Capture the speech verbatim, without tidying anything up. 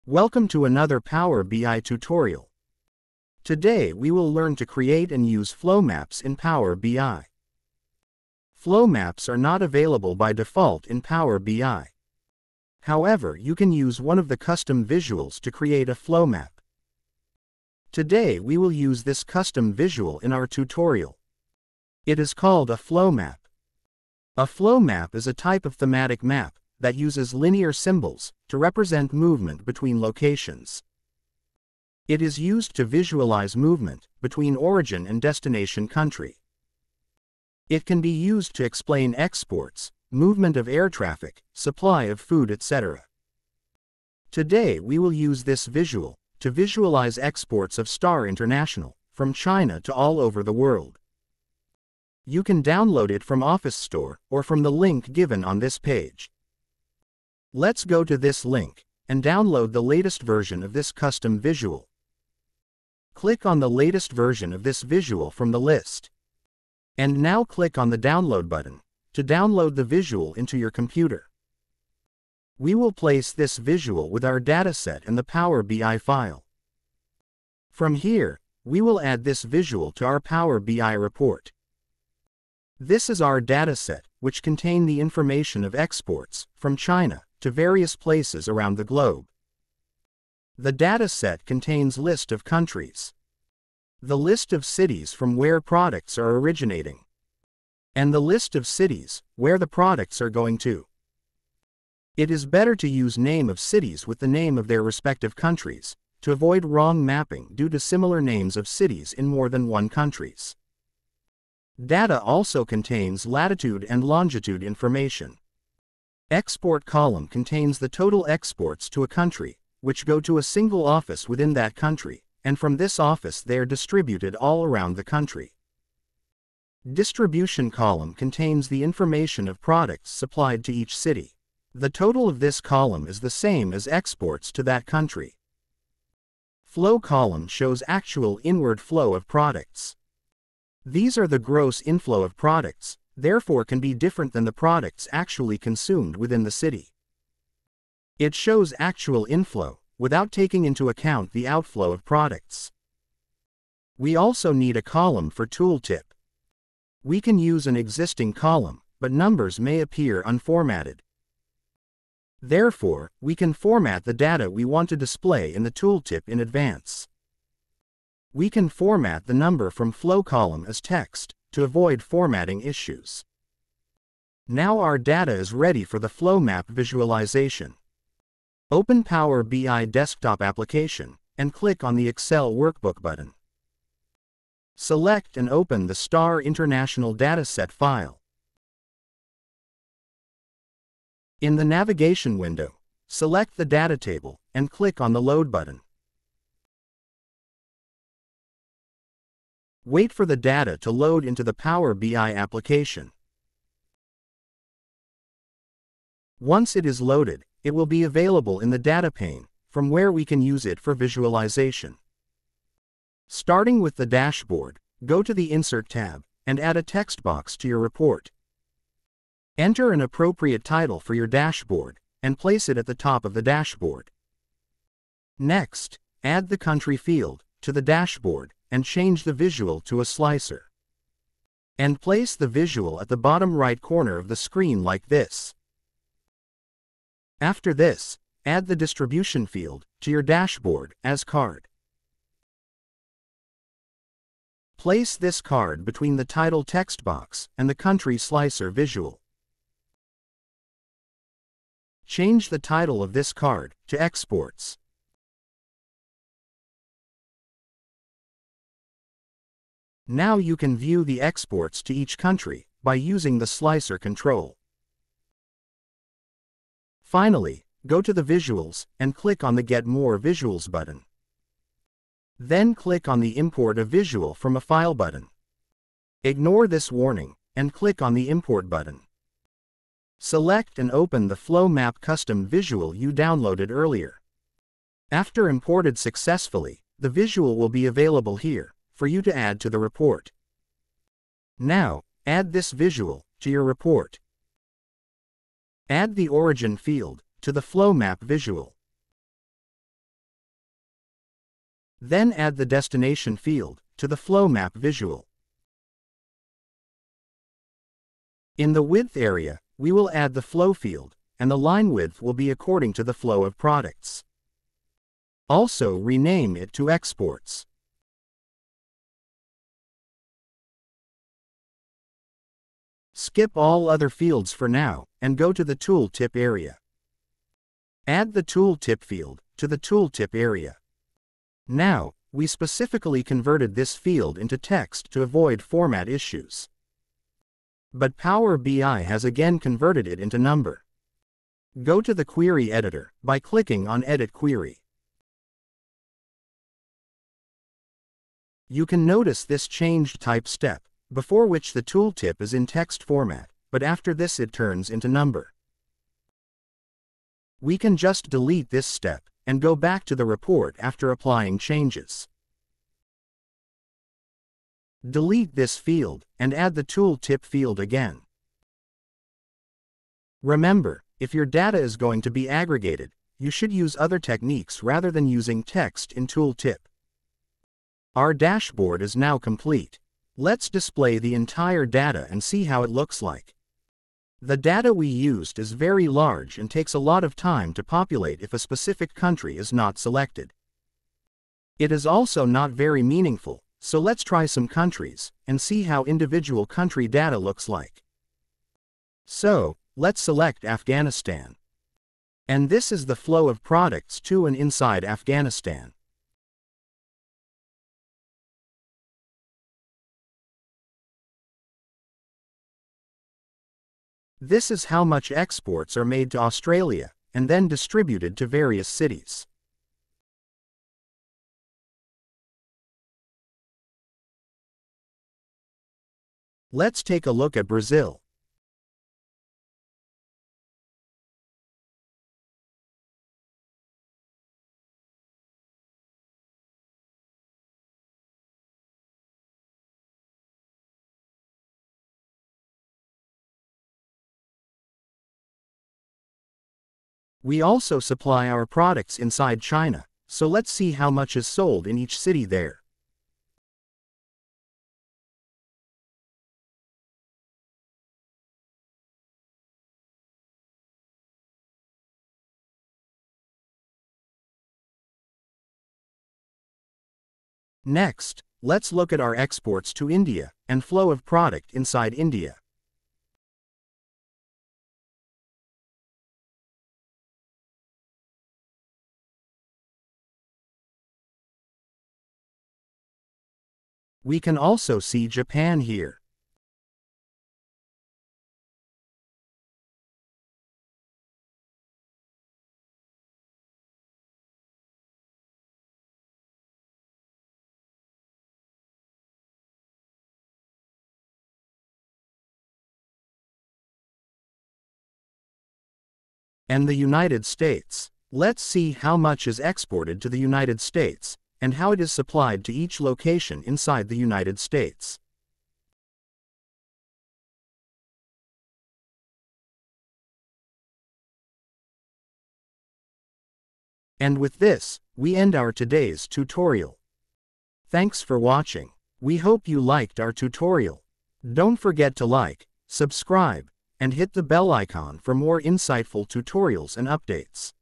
Welcome to another Power B I tutorial. Today we will learn to create and use flow maps in Power B I. Flow maps are not available by default in Power B I. However, you can use one of the custom visuals to create a flow map. Today we will use this custom visual in our tutorial. It is called a flow map. A flow map is a type of thematic map that uses linear symbols to represent movement between locations. It is used to visualize movement between origin and destination country. It can be used to explain exports, movement of air traffic, supply of food, et cetera. Today we will use this visual to visualize exports of Star International from China to all over the world. You can download it from Office Store or from the link given on this page. Let's go to this link and download the latest version of this custom visual. Click on the latest version of this visual from the list. And now click on the download button to download the visual into your computer. We will place this visual with our dataset in the Power B I file. From here, we will add this visual to our Power B I report. This is our dataset, which contain the information of exports from China to various places around the globe. The dataset contains list of countries, the list of cities from where products are originating, and the list of cities where the products are going to. It is better to use name of cities with the name of their respective countries to avoid wrong mapping due to similar names of cities in more than one countries. Data also contains latitude and longitude information. Export column contains the total exports to a country, which go to a single office within that country, and from this office they are distributed all around the country. Distribution column contains the information of products supplied to each city. The total of this column is the same as exports to that country. Flow column shows actual inward flow of products. These are the gross inflow of products, therefore can be different than the products actually consumed within the city. It shows actual inflow, without taking into account the outflow of products. We also need a column for tooltip. We can use an existing column, but numbers may appear unformatted. Therefore, we can format the data we want to display in the tooltip in advance. We can format the number from flow column as text to avoid formatting issues. Now our data is ready for the flow map visualization. Open Power B I desktop application and click on the Excel Workbook button. Select and open the Star International dataset file. In the navigation window, select the data table and click on the Load button. Wait for the data to load into the Power B I application. Once it is loaded, it will be available in the data pane, from where we can use it for visualization. Starting with the dashboard, go to the Insert tab, and add a text box to your report. Enter an appropriate title for your dashboard, and place it at the top of the dashboard. Next, add the country field to the dashboard, and change the visual to a slicer. And place the visual at the bottom right corner of the screen like this. After this, add the distribution field to your dashboard as card. Place this card between the title text box and the country slicer visual. Change the title of this card to Exports. Now you can view the exports to each country by using the slicer control. Finally, go to the Visuals and click on the Get More Visuals button. Then click on the Import a Visual from a File button. Ignore this warning and click on the Import button. Select and open the Flow Map custom visual you downloaded earlier. After imported successfully, the visual will be available here for you to add to the report. Now, add this visual to your report. Add the origin field to the flow map visual. Then add the destination field to the flow map visual. In the width area, we will add the flow field, and the line width will be according to the flow of products. Also rename it to exports. Skip all other fields for now, and go to the tooltip area. Add the tooltip field to the tooltip area. Now, we specifically converted this field into text to avoid format issues. But Power B I has again converted it into number. Go to the query editor by clicking on Edit Query. You can notice this changed type step, before which the tooltip is in text format, but after this it turns into number. We can just delete this step and go back to the report after applying changes. Delete this field and add the tooltip field again. Remember, if your data is going to be aggregated, you should use other techniques rather than using text in tooltip. Our dashboard is now complete. Let's display the entire data and see how it looks like. The data we used is very large and takes a lot of time to populate if a specific country is not selected. It is also not very meaningful, so let's try some countries and see how individual country data looks like. So, let's select Afghanistan. And this is the flow of products to and inside Afghanistan. This is how much exports are made to Australia, and then distributed to various cities. Let's take a look at Brazil. We also supply our products inside China, so let's see how much is sold in each city there. Next, let's look at our exports to India and flow of product inside India. We can also see Japan here. And the United States. Let's see how much is exported to the United States, and how it is supplied to each location inside the United States. And with this, we end our today's tutorial. Thanks for watching. We hope you liked our tutorial. Don't forget to like, subscribe, and hit the bell icon for more insightful tutorials and updates.